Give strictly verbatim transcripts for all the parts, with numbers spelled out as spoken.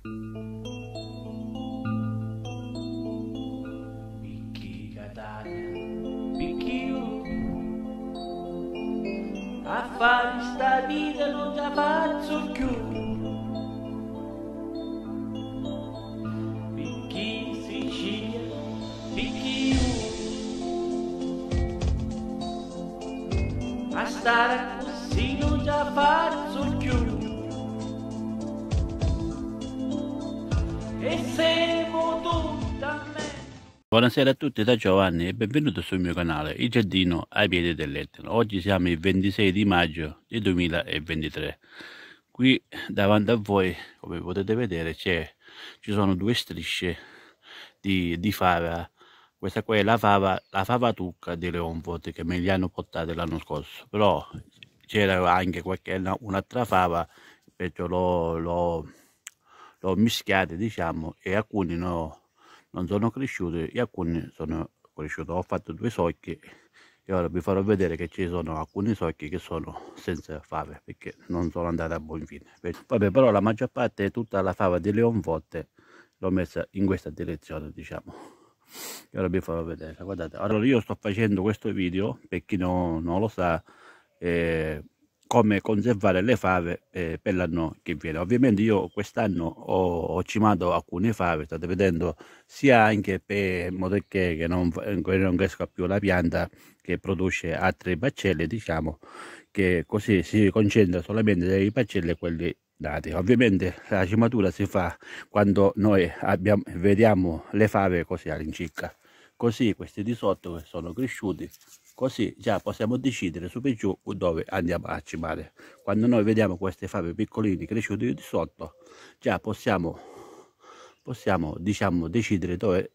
Picchi Catania, picchi io, a fare sta vita non la faccio più. Picchi Sicilia, picchi io, a stare così non la faccio più. E siamo tutti a me. Buonasera a tutti da Giovanni e benvenuti sul mio canale Il Giardino ai piedi dell'Etna. Oggi siamo il ventisei di maggio del duemilaventitré. Qui davanti a voi, come potete vedere, c'è, ci sono due strisce di, di fava. Questa qua è la fava, la fava tucca di Leonfort che me li hanno portate l'anno scorso, però c'era anche qualche, un'altra fava, perciò l'ho, l'ho, l'ho mischiate, diciamo, e alcuni no, non sono cresciuti e alcuni sono cresciuti. Ho fatto due socchi e ora vi farò vedere che ci sono alcuni socchi che sono senza fave perché non sono andate a buon fine. Vabbè, però la maggior parte, tutta la fava di Leonforte l'ho messa in questa direzione, diciamo. E ora vi farò vedere, guardate. Allora io sto facendo questo video, per chi non, non lo sa, eh, come conservare le fave eh, per l'anno che viene. Ovviamente io quest'anno ho, ho cimato alcune fave, state vedendo, sia anche per modo che, che non, che non cresca più la pianta, che produce altre baccelle, diciamo, che così si concentra solamente dei baccelli quelli dati. Ovviamente la cimatura si fa quando noi abbiamo, vediamo le fave così all'incirca. Così questi di sotto che sono cresciuti, così già possiamo decidere su per giù dove andiamo a cimare. Quando noi vediamo queste fave piccolini cresciuti di sotto, già possiamo, possiamo diciamo, decidere dove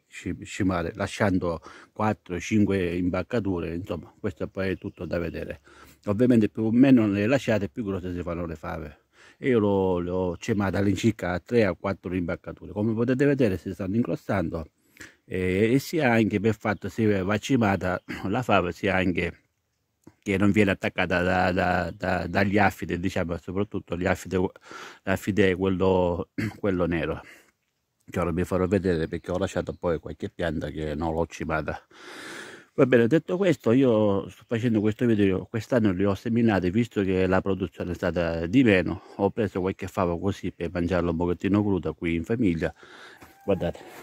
cimare, lasciando quattro cinque imbaccature. Insomma, questo poi è tutto da vedere. Ovviamente più o meno le lasciate, più grosse si fanno le fave. E io l'ho, l'ho cimata all'incirca a tre a quattro imbaccature. Come potete vedere si stanno incrostando. E, e sia anche per fatto se va cimata la fava, sia anche che non viene attaccata da, da, da, dagli affidi, diciamo, soprattutto gli affidi, l'affide quello, quello nero, che ora vi farò vedere perché ho lasciato poi qualche pianta che non l'ho cimata. Va bene, detto questo, io sto facendo questo video, quest'anno li ho seminati, visto che la produzione è stata di meno, ho preso qualche fava così per mangiarlo un pochettino cruda qui in famiglia. Guardate,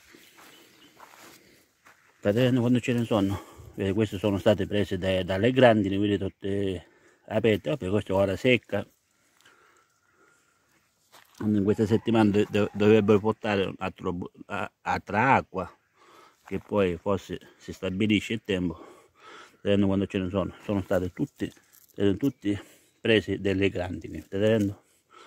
state vedendo quando ce ne sono? Vedete, queste sono state prese dai, dalle grandi, ne vedete tutte aperte. Vabbè, questa è ora secca. In questa settimana dov dovrebbero portare altro, altra acqua, che poi forse si stabilisce il tempo. State vedendo quando ce ne sono? Sono state tutti, tutti presi delle grandine. State vedendo?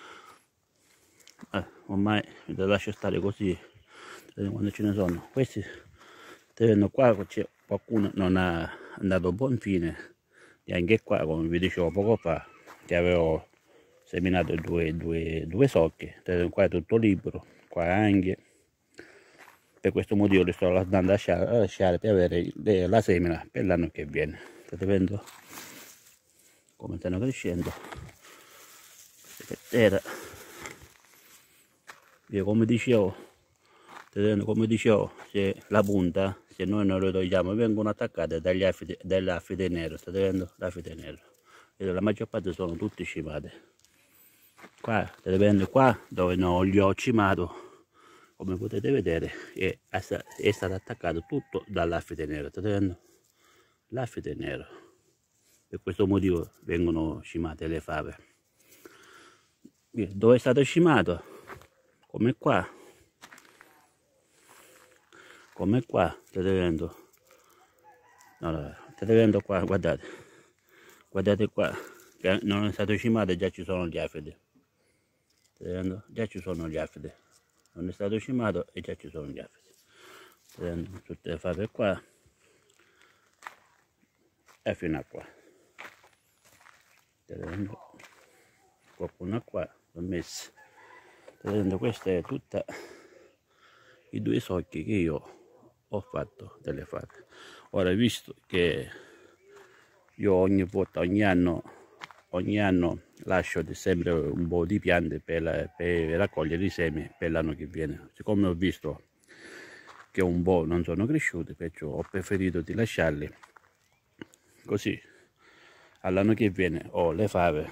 Eh, ormai vi lascio stare così. State vedendo quando ce ne sono? Questi, state vedendo qua c'è qualcuno non ha andato a buon fine, e anche qua, come vi dicevo poco fa, che avevo seminato due, due, due socche. Qua è tutto libero, qua anche. Per questo motivo li sto andando a lasciare, a lasciare per avere le, la semina per l'anno che viene. State vedendo come stanno crescendo queste terra. Io come dicevo, state vedendo come dicevo, se la punta, se noi non le togliamo, vengono attaccate dagli affide, dall'affide nero. State vedendo l'affide nero? La maggior parte sono tutte cimate. Qua, state vedendo qua dove non li ho cimato, come potete vedere, è, è stato attaccato tutto dall'affide nero. State vedendo? L'affide nero. Per questo motivo vengono cimate le fave. Dove è stato cimato? Come qua. Come qua, state vedendo? Allora, state vedendo qua, guardate. Guardate qua, che non è stato cimato e già ci sono gli affidi. State vedendo? Già ci sono gli affidi. Non è stato cimato e già ci sono gli affidi. State vedendo? Tutte le fave qua. E fino a qua. State vedendo? Qualcuno qua l'ho messo. State vedendo? Questa è tutta i due socchi che io ho fatto delle fave. Ora, visto che io ogni volta, ogni anno ogni anno lascio sempre un po' di piante per, per raccogliere i semi per l'anno che viene. Siccome ho visto che un po' non sono cresciuti, perciò ho preferito di lasciarli così all'anno che viene ho le fave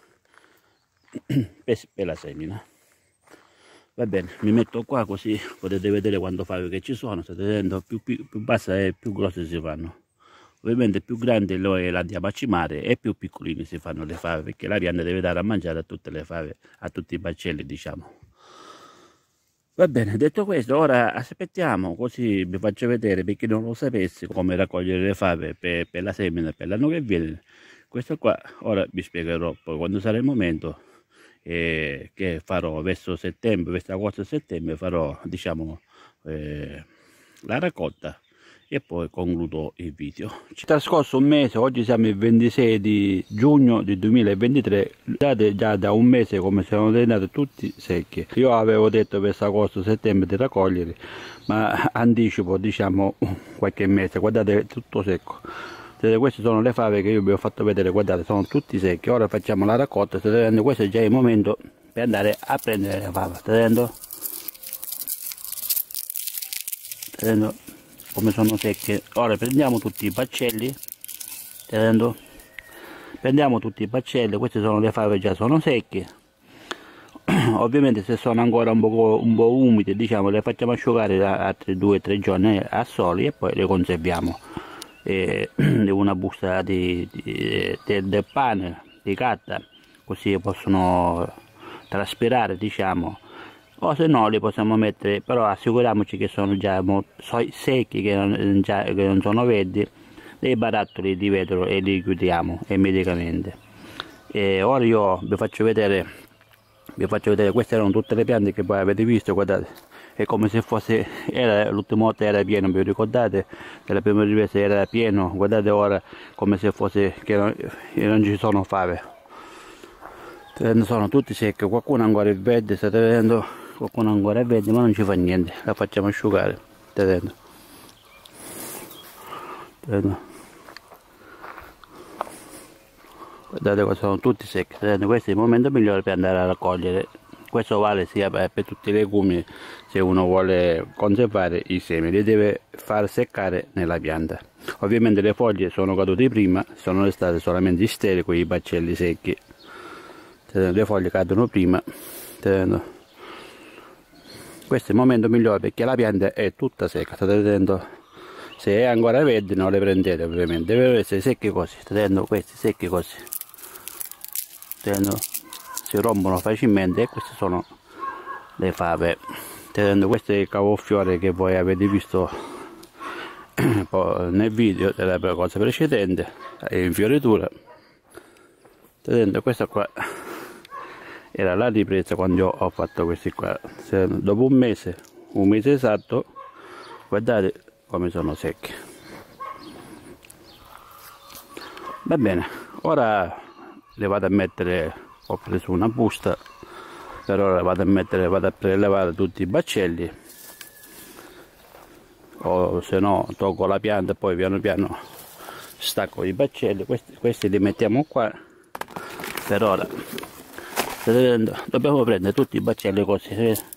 per, per la semina. Va bene, mi metto qua così potete vedere quante fave che ci sono. State vedendo, più, più, più bassa e più grosse si fanno. Ovviamente più grandi noi la andiamo a cimare e più piccolini si fanno le fave, perché la pianta deve dare a mangiare a tutte le fave, a tutti i baccelli, diciamo. Va bene, detto questo, ora aspettiamo, così vi faccio vedere, per chi non lo sapesse, come raccogliere le fave per, per la semina per l'anno che viene. Questo qua ora vi spiegherò poi quando sarà il momento, eh, che farò verso settembre, verso agosto e settembre farò, diciamo, eh, la raccolta e poi concludo il video. Ci è trascorso un mese, oggi siamo il ventisei di giugno del duemilaventitré, guardate già da un mese come sono diventati tutti secchi. Io avevo detto verso agosto settembre di raccogliere, ma anticipo, diciamo, qualche mese. Guardate, tutto secco. Queste sono le fave che io vi ho fatto vedere, guardate, sono tutti secchi. Ora facciamo la raccolta. State vedendo, questo è già il momento per andare a prendere le fave. State vedendo? State vedendo come sono secche. Ora prendiamo tutti i baccelli. State vedendo? Prendiamo tutti i baccelli. Queste sono le fave, già sono secche. Ovviamente se sono ancora un po', un po' umide, diciamo, le facciamo asciugare da altri due o tre giorni a soli e poi le conserviamo. E una busta di, di, di, del pane di carta, così possono traspirare, diciamo, o se no li possiamo mettere, però assicuriamoci che sono già secchi, che non, già, che non sono verdi, dei barattoli di vetro e li chiudiamo immediatamente. E ora io vi faccio vedere vi faccio vedere queste erano tutte le piante che poi avete visto, guardate. È come se fosse, l'ultima volta era pieno, vi ricordate? Nella prima ripresa era pieno, guardate ora come se fosse che non, che non ci sono fave. Sono tutti secchi, qualcuno ancora è verde, state vedendo? Qualcuno ancora è verde, ma non ci fa niente, la facciamo asciugare, state vedendo? State vedendo? Guardate, sono tutti secchi, state vedendo? Questo è il momento migliore per andare a raccogliere. Questo vale sia per, per tutti i legumi, se uno vuole conservare i semi, li deve far seccare nella pianta. Ovviamente le foglie sono cadute prima, sono restate solamente sterili con i baccelli secchi. Le foglie cadono prima. Questo è il momento migliore perché la pianta è tutta secca, state vedendo? Se è ancora verde non le prendete, ovviamente, devono essere secchi così, state vedendo? Questi secchi così. State vedendo? Si rompono facilmente e queste sono le fave. Questo è il cavolfiore che voi avete visto nel video della cosa precedente, è in fioritura. Questa qua era la ripresa quando io ho fatto questi qua. Dopo un mese, un mese esatto, guardate come sono secchi. Va bene, ora le vado a mettere. Ho preso una busta, per ora vado a mettere, vado a prelevare tutti i baccelli, o se no tolgo la pianta e poi piano piano stacco i baccelli. Questi, questi li mettiamo qua. Per ora dobbiamo prendere tutti i baccelli così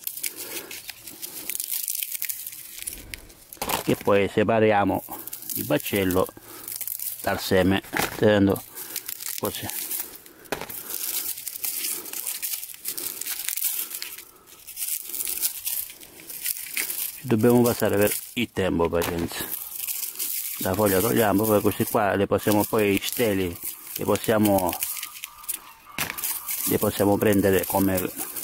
e poi separiamo il baccello dal seme, tenendo così. Dobbiamo passare per il tempo, pazienza. La foglia togliamo, poi questi qua le possiamo poi i steli li possiamo li possiamo prendere come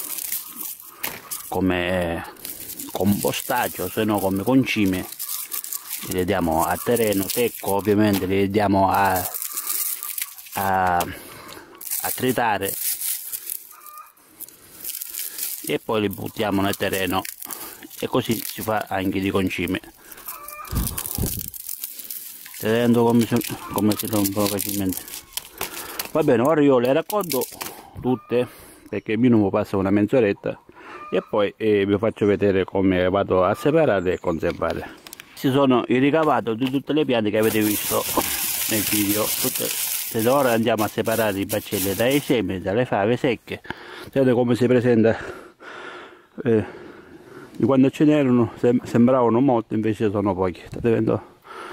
come compostaggio, se no come concime. Li diamo a terreno secco, ovviamente li diamo a a, a tritare e poi li buttiamo nel terreno. E così si fa anche di concime. State vedendo come si, come si rompono facilmente. Va bene, ora io le raccolgo tutte perché il minimo passa una mezz'oretta e poi eh, vi faccio vedere come vado a separare e conservare. Questi sono il ricavato di tutte le piante che avete visto nel video, tutte Se ora andiamo a separare i baccelli dai semi, dalle fave secche. Vedete come si presenta, eh, di quando ce n'erano sem sembravano molti, invece sono pochi. State vedendo?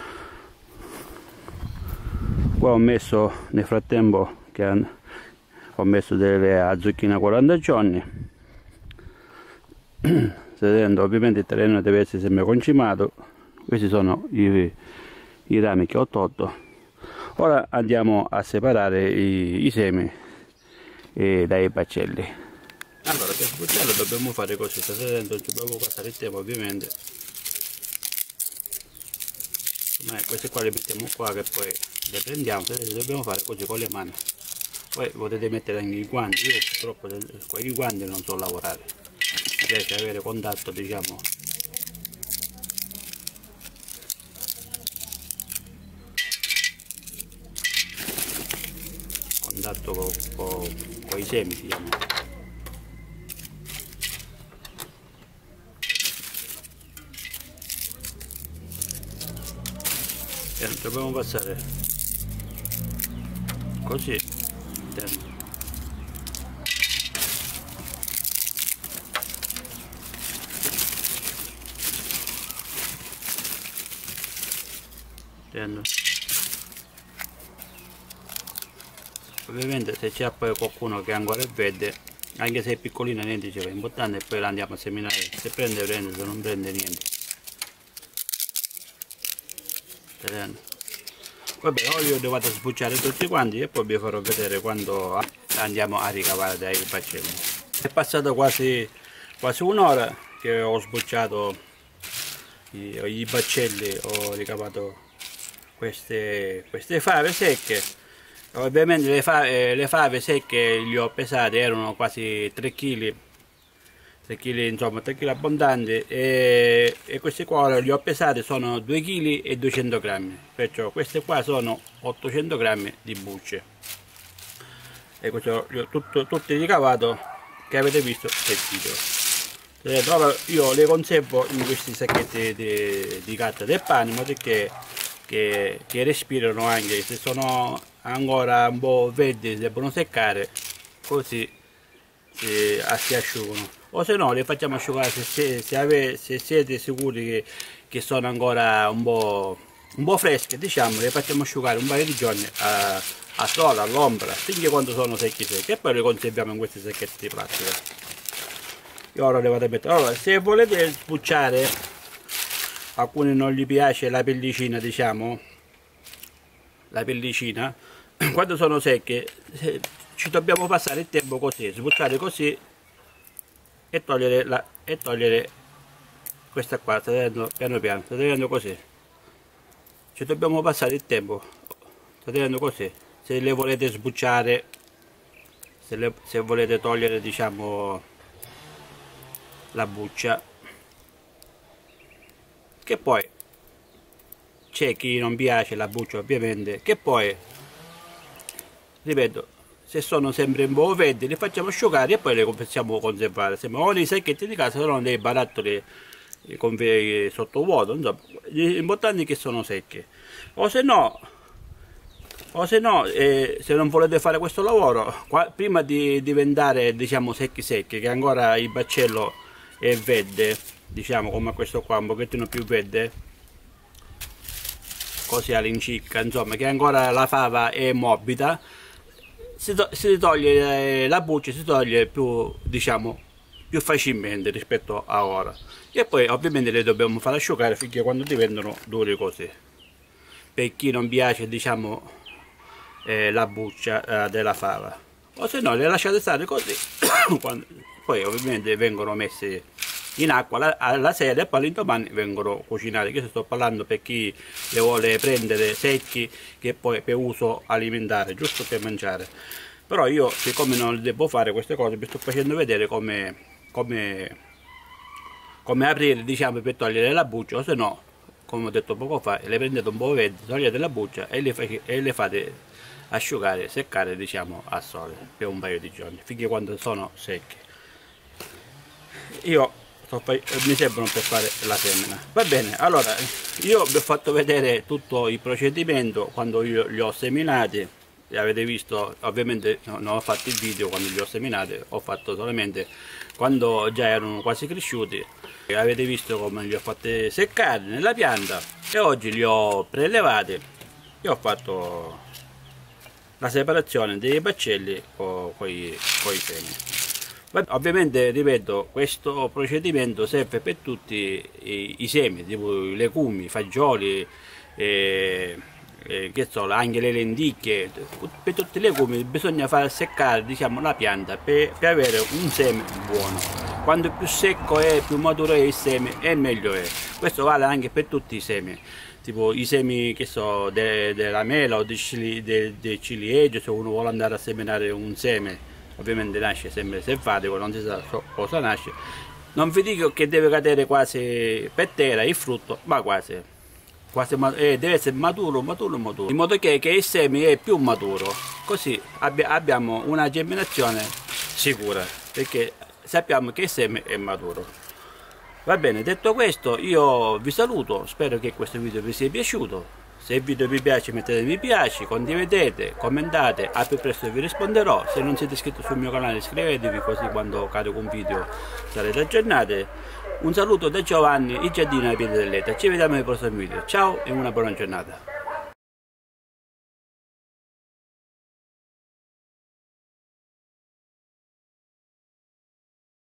Qua ho messo nel frattempo che ho messo delle zucchine quaranta giorni. State vedendo? Ovviamente il terreno deve essere sempre concimato. Questi sono i, i rami che ho tolto. Ora andiamo a separare i, i semi e dai baccelli. Allora, per sbucciarlo dobbiamo fare così. State vedendo? Dobbiamo passare il tempo, ovviamente. Ma queste qua le mettiamo qua, che poi le prendiamo. Dobbiamo fare così con le mani. Poi potete mettere anche i guanti. Io purtroppo con i guanti non so lavorare, riesco ad avere contatto, diciamo, contatto con, con, con i semi, diciamo. E dobbiamo passare così dentro. Dentro. Ovviamente se c'è poi qualcuno che ancora è verde, anche se è piccolino niente, c'è l'importante e poi la andiamo a seminare. Se prende prende, se non prende niente. Vabbè, ora io devo sbucciare tutti quanti e poi vi farò vedere quando andiamo a ricavare dai baccelli. È passata quasi, quasi un'ora che ho sbucciato i, i baccelli, ho ricavato queste, queste fave secche. Ovviamente le fave, le fave secche li ho pesate, erano quasi tre chili, tre chili, insomma tre chili abbondanti, e, e queste qua li ho pesate, sono due chili e duecento grammi, perciò queste qua sono ottocento grammi di bucce. E questo li ho tutto, tutto ricavato, che avete visto nel video. Allora io le conservo in questi sacchetti di, di carta del pane, in modo che, che, che respirano, anche se sono ancora un po' verdi devono seccare, così eh, si asciugano. O se no le facciamo asciugare, se, se, se, ave, se siete sicuri che, che sono ancora un po', un po' fresche, diciamo, le facciamo asciugare un paio di giorni a, a sole, all'ombra, finché quando sono secchi secchi, e poi le conserviamo in questi sacchetti di plastica. E ora le vado a mettere. Allora, se volete sbucciare, a alcuni non gli piace la pellicina, diciamo, la pellicina, quando sono secche ci dobbiamo passare il tempo così, sbucciare così e togliere, la, e togliere questa qua, state vedendo, piano piano, state vedendo così, ci dobbiamo passare il tempo, state vedendo così. Se le volete sbucciare, se, le, se volete togliere, diciamo, la buccia, che poi c'è chi non piace la buccia, ovviamente, che poi, ripeto, se sono sempre un po' verdi le facciamo asciugare e poi le possiamo conservare, sembra o nei sacchetti di casa, se no nei barattoli con sottovuoto, insomma, l'importante è che sono secche. O se no, o se no eh, se non volete fare questo lavoro, qua, prima di diventare, diciamo, secchi secchi, che ancora il baccello è verde, diciamo come questo qua, un pochettino più verde, così all'incirca, insomma, che ancora la fava è morbida, si, to si toglie la buccia, si toglie più, diciamo, più facilmente rispetto a ora. E poi ovviamente le dobbiamo far asciugare finché quando diventano duri così. Per chi non piace, diciamo, eh, la buccia eh, della fava, o se no le lasciate stare così quando, poi ovviamente vengono messe in acqua la, alla sera e poi all'indomani vengono cucinate. Io sto parlando per chi le vuole prendere secchi, che poi per uso alimentare, giusto per mangiare. Però io, siccome non devo fare queste cose, vi sto facendo vedere come, come, come aprire, diciamo, per togliere la buccia, o se no, come ho detto poco fa, le prendete un po' verdi, togliete la buccia e le, e le fate asciugare, seccare, diciamo, a sole per un paio di giorni, finché quando sono secche. Io mi servono per fare la semina. Va bene, allora io vi ho fatto vedere tutto il procedimento quando io li ho seminati, li avete visto, ovviamente non ho fatto il video quando li ho seminati, ho fatto solamente quando già erano quasi cresciuti. Avete visto come li ho fatti seccare nella pianta e oggi li ho prelevati e ho fatto la separazione dei baccelli con, con, i, con i semi. Ovviamente, ripeto, questo procedimento serve per tutti i, i semi, tipo i legumi, i fagioli, e, e, che so, anche le lenticchie. Per tutti i legumi bisogna far seccare, diciamo, la pianta per, per avere un seme buono. Quanto più secco è, più maturo è il seme e meglio è. Questo vale anche per tutti i semi, tipo i semi, che so, de, della mela o del cili, de, de ciliegio. Se uno vuole andare a seminare un seme, ovviamente nasce sempre selvatico, non si sa cosa nasce. Non vi dico che deve cadere quasi per terra il frutto, ma quasi. quasi eh, deve essere maturo, maturo, maturo, in modo che, che il seme è più maturo. Così abbi abbiamo una germinazione sicura, perché sappiamo che il seme è maturo. Va bene, detto questo, io vi saluto, spero che questo video vi sia piaciuto. Se il video vi piace mettete mi piace, condividete, commentate, al più presto vi risponderò. Se non siete iscritti sul mio canale iscrivetevi, così quando carico un video sarete aggiornati. Un saluto da Giovanni, il giardino ai piedi dell'Eta. Ci vediamo nei prossimi video, ciao e una buona giornata.